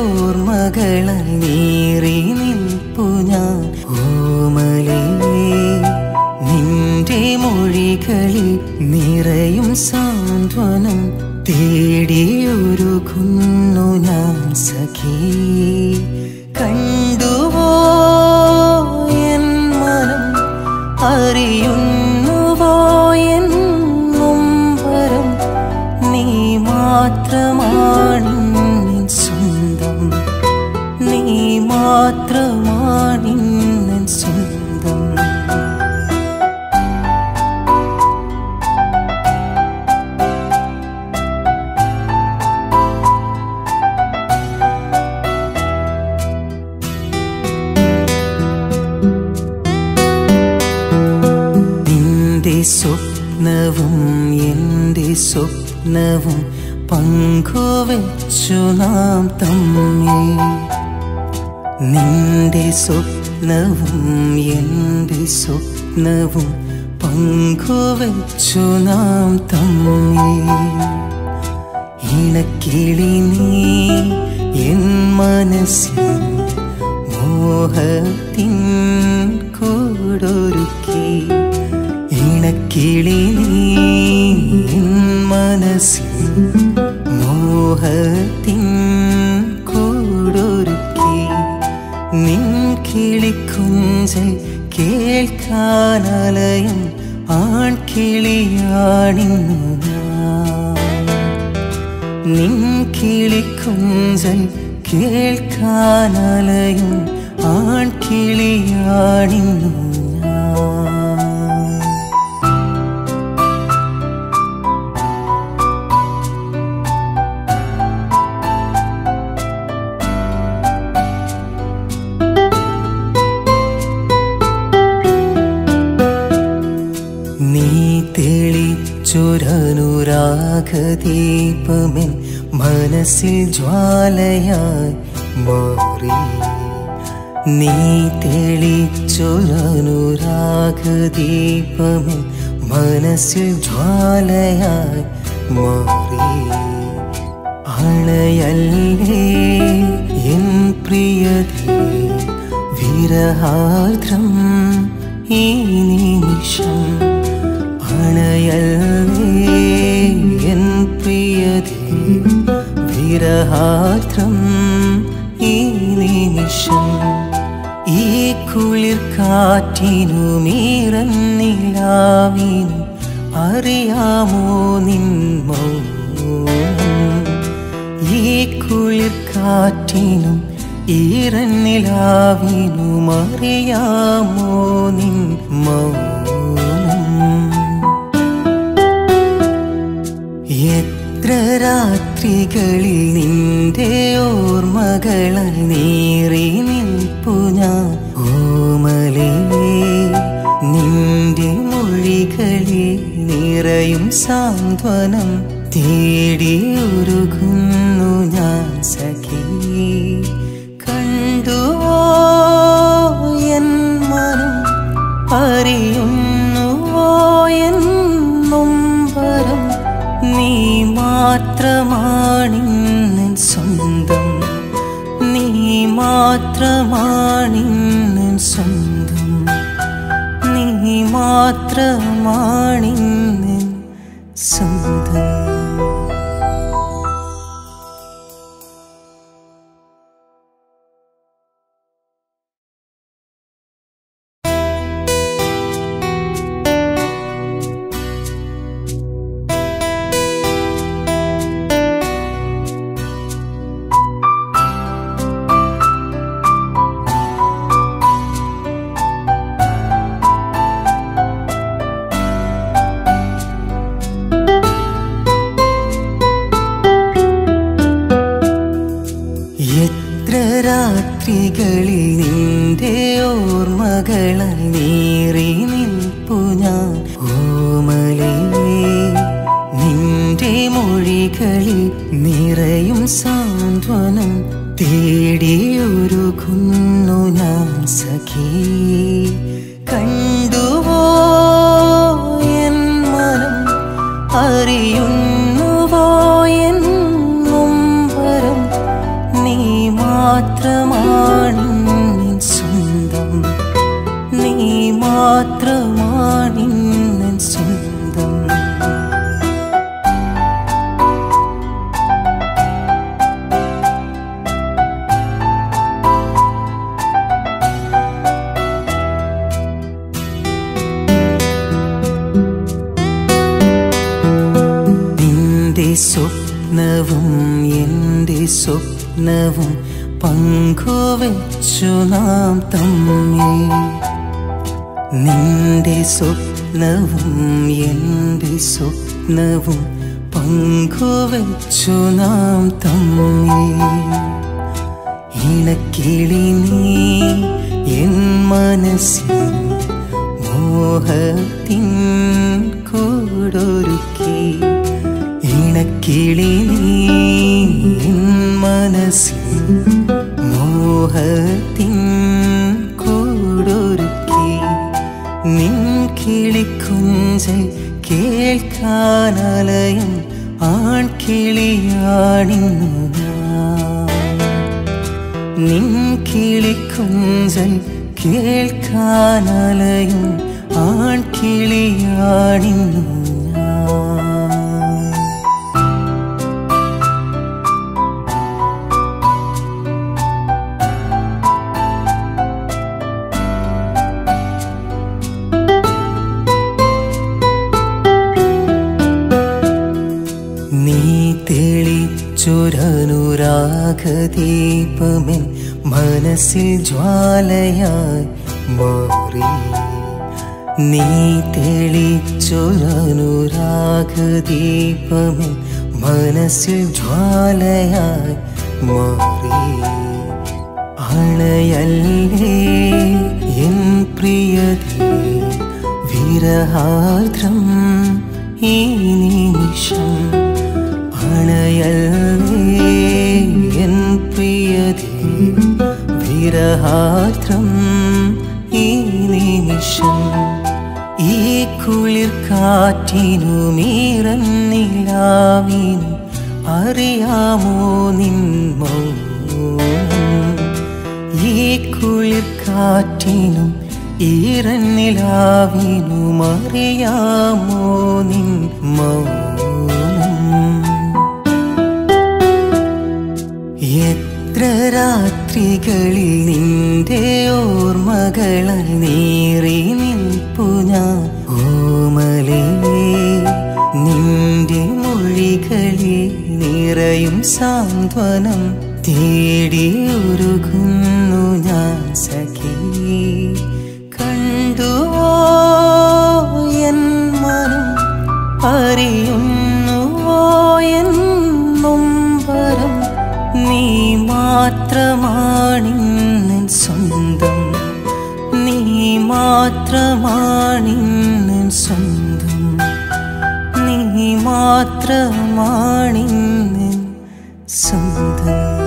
ഓർമ്മകളാൽ നീറി നിൽപ്പു ഞാൻ. ഓമലേ നിന്റെ മൊഴികളിൽ നിറയും സാന്ത്വനം തേടിയൊരുകുന്നു ഞാൻ സഖി. കണ്ടുവോ എൻ മനം, അറിയുന്നുവോ എൻ നൊമ്പരം, നീ മാത്രമാണിന്നെൻ സ്വന്തം, നീ മാത്രമാണിന്നെൻ സ്വന്തം. സ്വപ്നവും എൻ്റെ സ്വപ്നവും പങ്കുവച്ചു നാം തമ്മിൽ. നിന്റെ സ്വപ്നവും എൻ്റെ സ്വപ്നവും പങ്കുവച്ചു നാം തമ്മിൽ. ഇണക്കിളി നീ എൻ മനസ്സിൽ മോഹത്തിൻ കൂടൊരുക്കി. ഇണക്കിളി നീ എൻ മനസ്സിൽ മോഹത്തിൻ കൂടൊരുക്കി. നിൻ കിളിക്കുഞ്ചൽ കേൾക്കാനലയം ആൺകിളിയാണിന്നു ഞാൻ. നിൻ കിളിക്കുഞ്ചൽ കേൾക്കാനലയം ആൺകിളിയാണിന്നു ഞാൻ. തെളിച്ചൊരനുരാഗദീപമെൻ മനസ്സിൽ ജ്വാലയായി മാറി. നീ തെളിച്ചൊരനുരാഗദീപമെൻ മനസ്സിൽ ജ്വാലയായി മാറി. അണയല്ലേ എൻ പ്രിയതേ വിരഹാർദ്രം ഈ നിമിഷം. അണയല്ലേ എൻ പ്രിയതേ വിരഹാർദ്രം ഈ നിമിഷം. ഈ കുളിർ കാറ്റിനും ഈറന്നിലാവിനും അറിയാമോ നിൻ മൗനം. ഈ കുളിർ കാറ്റിനും ഈറന്നിലാവിനും അറിയാമോ നിൻ മൗനം. എത്ര രാത്രികളിൽ നിന്റെ ഓർമ്മകളാൽ നീറി നിൽപ്പു ഞാൻ. ഓമലേ നിന്റെ മൊഴികളിൽ നിറയും സാന്ത്വനം തേടിയൊരുകുന്നു ഞാൻ സഖി. കണ്ടുവോ എൻ മനം, അറിയുന്നുവോ എൻ നൊമ്പരം, നീ മാത്രമാണിന്നെൻ സ്വന്തം, നീ മാത്രമാണിന്നെൻ സ്വന്തം, നീ മാത്രമാണിന്നെൻ സ്വന്തം. രാത്രികളിൽ നിന്റെ ഓർമ്മകളാൽ നീറി നിൽപ്പു ഞാൻ. ഓമലേ നിന്റെ മൊഴികളിൽ നിറയും സാന്ത്വനം തേടിയൊരുകുന്നു ഞാൻ സഖി. കണ്ടുവോ എൻ മനം, അറിയുന്നുവോ എൻ നൊമ്പരം, നീ മാത്രമാണിന്നെൻ സ്വന്തം, നീ മാത്രമാണിന്നെൻ സ്വന്തം. സ്വപ്നവും എൻ്റെ സ്വപ്നവും പങ്കുവെച്ചു നാം തമ്മിൽ. നിന്റെ സ്വപ്നവും എൻ്റെ സ്വപ്നവും പങ്കുവെച്ചു നാം തമ്മിൽ. ഇണക്കിളി നീ എൻ മനസ്സിൽ മോഹത്തിൻ കൂടൊരുക്കി. ഇണക്കിളി നീ എൻ മനസ്സിൽ മോഹത്തിൻ കൂടൊരുക്കി. നിൻ കിളിക്കുഞ്ചൽ കേൾക്കാനലയം ആൺകിളിയാണിന്നു ഞാൻ. നിൻ കിളിക്കുഞ്ചൽ കേൾക്കാനലയം ആൺകിളിയാണിന്നു ഞാൻ. തെളിച്ചൊരനുരാഗദീപമെൻ മനസ്സിൽ ജ്വാലയായി മാറി. നീ തെളിച്ചൊരനുരാഗദീപമെൻ മനസ്സിൽ ജ്വാലയായി മാറി. അണയല്ലേ എൻ പ്രിയതേ വിരഹാർദ്രം ഈ നിമിഷം. അണയല്ലേ എൻ പ്രിയതേ വിരഹാർദ്രം ഈ നിമിഷം. ഈ കുളിർ കാറ്റിനും ഈറന്നിലാവിനും അറിയാമോ നിൻ മൗനം. ഈ കുളിർ കാറ്റിനും ഈറന്നിലാവിനും അറിയാമോ നിൻ മൗനം. എത്ര രാത്രികളിൽ നിന്റെ ഓർമ്മകളാൽ നീറി നിൽപ്പു ഞാൻ ഓമലേ. നിന്റെ മൊഴികളിൽ നിറയും സാന്ത്വനം തേടിയൊരുകുന്നു ഞാൻ സഖി. കണ്ടുവോ എൻ മനം, അറിയുന്നുവോ എൻ നൊമ്പരം. നീ മാത്രമാണിന്നെൻ സ്വന്തം, നീ മാത്രമാണിന്നെൻ സ്വന്തം, നീ മാത്രമാണിന്നെൻ സ്വന്തം.